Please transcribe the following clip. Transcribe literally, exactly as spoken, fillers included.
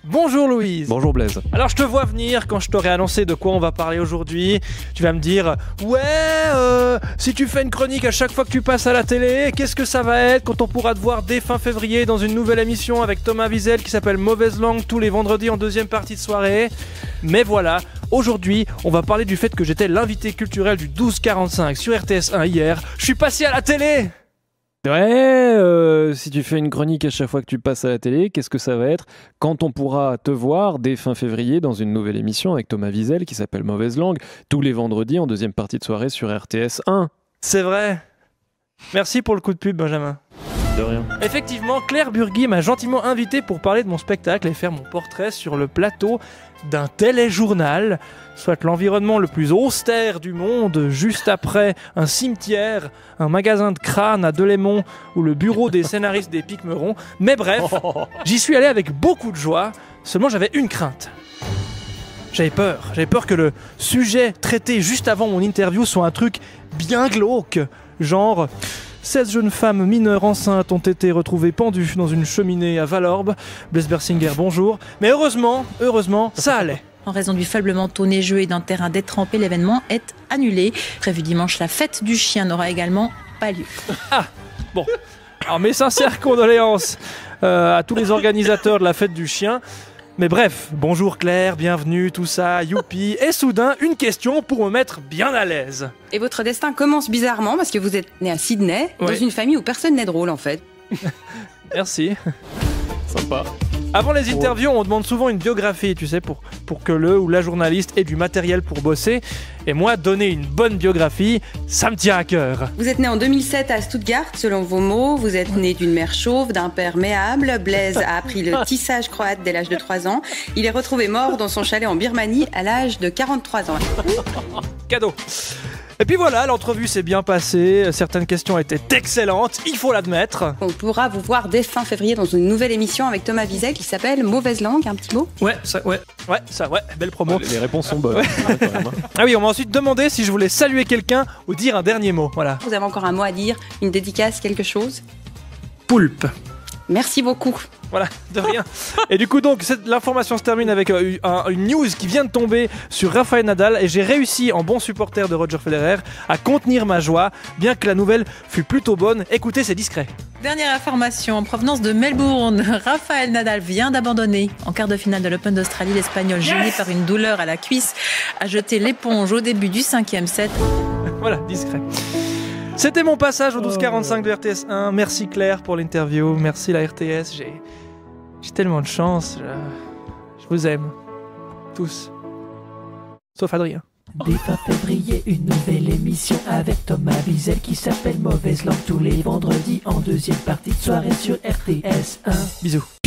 Bonjour Louise. Bonjour Blaise. Alors je te vois venir quand je t'aurai annoncé de quoi on va parler aujourd'hui. Tu vas me dire, ouais, euh, si tu fais une chronique à chaque fois que tu passes à la télé, qu'est-ce que ça va être quand on pourra te voir dès fin février dans une nouvelle émission avec Thomas Wiesel qui s'appelle Mauvaise Langue tous les vendredis en deuxième partie de soirée. Mais voilà, aujourd'hui, on va parler du fait que j'étais l'invité culturel du douze quarante-cinq sur R T S un hier. Je suis passé à la télé. Ouais, euh, si tu fais une chronique à chaque fois que tu passes à la télé, qu'est-ce que ça va être quand on pourra te voir dès fin février dans une nouvelle émission avec Thomas Wiesel qui s'appelle Mauvaise Langue, tous les vendredis en deuxième partie de soirée sur R T S un. C'est vrai. Merci pour le coup de pub, Benjamin. De rien. Effectivement, Claire Burgui m'a gentiment invité pour parler de mon spectacle et faire mon portrait sur le plateau d'un téléjournal, soit l'environnement le plus austère du monde, juste après un cimetière, un magasin de crânes à Delémont ou le bureau des scénaristes des Pique-Meurons. Mais bref, j'y suis allé avec beaucoup de joie, seulement j'avais une crainte. J'avais peur, j'avais peur que le sujet traité juste avant mon interview soit un truc bien glauque, genre... seize jeunes femmes mineures enceintes ont été retrouvées pendues dans une cheminée à Valorbe. Blaise Bersinger, bonjour. Mais heureusement, heureusement, ça allait. En raison du faible manteau neigeux et d'un terrain détrempé, l'événement est annulé. Prévu dimanche, la fête du chien n'aura également pas lieu. Ah, bon. Alors mes sincères condoléances euh, à tous les organisateurs de la fête du chien. Mais bref, bonjour Claire, bienvenue, tout ça, youpi. Et soudain, une question pour me mettre bien à l'aise. Et votre destin commence bizarrement parce que vous êtes né à Sydney, Oui. dans une famille où personne n'est drôle en fait. Merci. Sympa. Avant les interviews, on demande souvent une biographie, tu sais, pour, pour que le ou la journaliste ait du matériel pour bosser. Et moi, donner une bonne biographie, ça me tient à cœur. Vous êtes né en deux mille sept à Stuttgart, selon vos mots. Vous êtes né d'une mère chauve, d'un père méable. Blaise a appris le tissage croate dès l'âge de trois ans. Il est retrouvé mort dans son chalet en Birmanie à l'âge de quarante-trois ans. Cadeau. Et puis voilà, l'entrevue s'est bien passée, certaines questions étaient excellentes, il faut l'admettre. On pourra vous voir dès fin février dans une nouvelle émission avec Thomas Wiesel qui s'appelle Mauvaise Langue, un petit mot. Ouais, ça, ouais, ouais, ça, ouais, belle promo. Ouais, les réponses sont bonnes. Ouais. hein, quand même, hein. Ah oui, on m'a ensuite demandé si je voulais saluer quelqu'un ou dire un dernier mot, voilà. Vous avez encore un mot à dire, une dédicace, quelque chose? Poulpe. Merci beaucoup. Voilà, de rien. Et du coup donc, cette- l'information se termine avec euh, un- une news qui vient de tomber sur Rafael Nadal et j'ai réussi, en bon supporter de Roger Federer, à contenir ma joie, bien que la nouvelle fût plutôt bonne. Écoutez, c'est discret. Dernière information en provenance de Melbourne. Rafael Nadal vient d'abandonner. En quart de finale de l'Open d'Australie, l'Espagnol, gêné par une douleur à la cuisse, a jeté l'éponge au début du cinquième set. Voilà, discret. C'était mon passage au douze quarante-cinq de R T S un. Merci Claire pour l'interview. Merci la R T S. J'ai, j'ai tellement de chance. Je, je vous aime. Tous. Sauf Adrien. Dès fin février, une nouvelle émission avec Thomas Wiesel qui s'appelle Mauvaise Langue tous les vendredis en deuxième partie de soirée sur R T S un. Bisous.